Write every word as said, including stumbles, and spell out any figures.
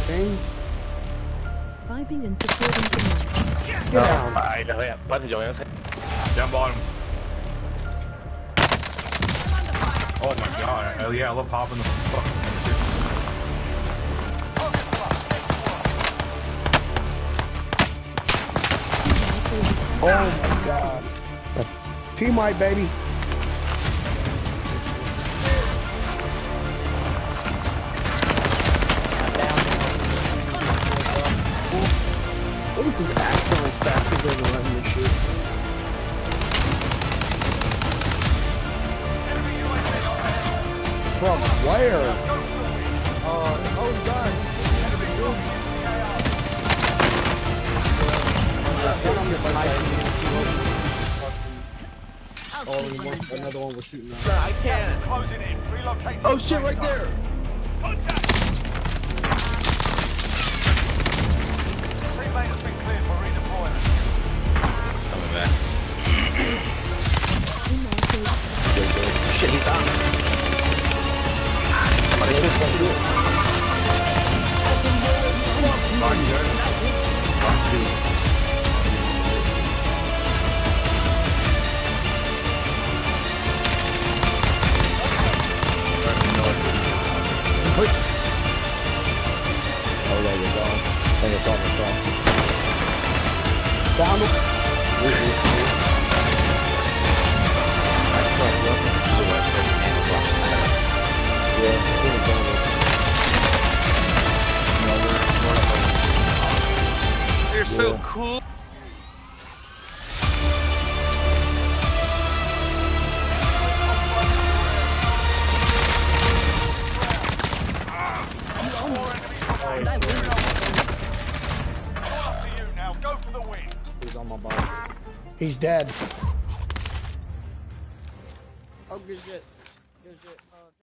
thing. Vibing and supporting tonight. Get down. Phải là vậy, bắn rồi em sẽ. Down bottom. Oh my god, hell yeah, I love hopping the fucking Oh my god. Team white, baby. What is this accident faster than letting me shoot? From where? Uh, oh god. Oh, one, another one was shooting. Sir, I can't. Closing in. Relocating. Oh shit, right there. Contact. Teammate has been cleared for redeployment. coming back. Shit, he's down. Fine, good. Fine, two. Oh, there you go. There you go, there you go. Down the... I saw it looking to the west of the name of Rock. Yeah, it's really down there. You're so cool. He's on my body. He's dead. Oh, good shit. Good shit. Uh